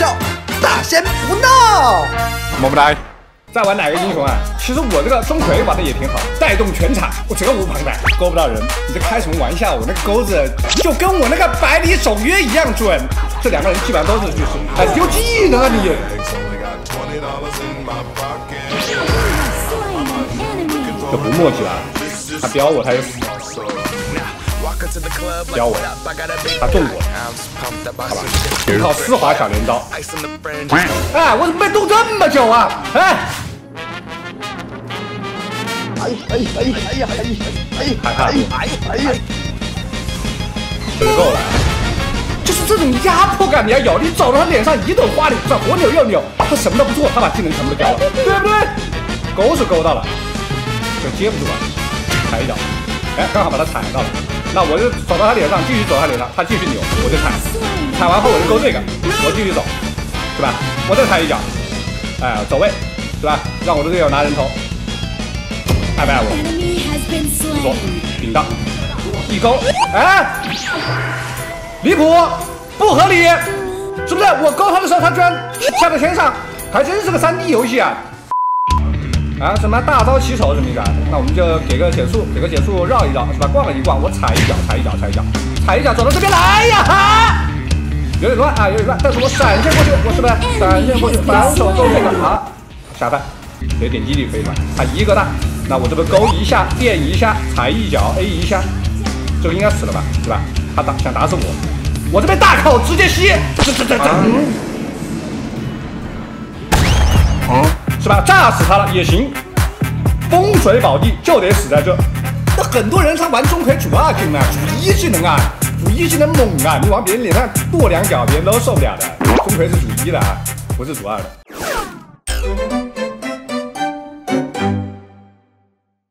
笑，大仙不闹。 么么哒。再玩哪个英雄啊？其实我这个钟馗玩的也挺好，带动全场，我责无旁贷，勾不到人。你这开什么玩笑？我那个钩子就跟我那个百里守约一样准。这两个人基本上都是巨石，哎，丢技能啊你！这不默契了，他飙我他就死。飙我，他中我，好吧，一套丝滑小镰刀。哎，我怎么被冻这么久啊？哎！这就够了。就是这种压迫感你要有，你走到他脸上一顿花脸，左扭右扭，他什么都不做，他把技能全部都交了，对不对？勾是勾到了，这接不住了，踩一脚，哎，刚好把他踩到了。那我就走到他脸上，继续走他脸上，他继续扭，我就踩，踩完后我就勾这个，我继续走，是吧？我再踩一脚，哎，走位，是吧？让我的队友拿人头，爱不爱我？不错，顶到，一勾，哎，离谱，不合理，是不是？我勾他的时候，他居然跳在天上，还真是个3D 游戏啊！啊，什么大招起手什么意思啊？那我们就给个减速，绕一绕，是吧？逛了一逛，我踩一脚，走到这边来呀！哈，有点乱啊，但是我闪现过去，我是不是闪现过去，反手勾这个啊，下饭，这点击率可以吧？他一个大，那我这不勾一下，垫一下，踩一脚 ，A 一下，这个应该死了吧？是吧？他想打死我，我这边大口直接吸，是吧？炸死他了也行，风水宝地就得死在这。那很多人他玩钟馗主2技能啊，主1技能啊，主1技能猛啊，你往别人脸上跺2脚，别人都受不了的。钟馗是主1的啊，不是主2的。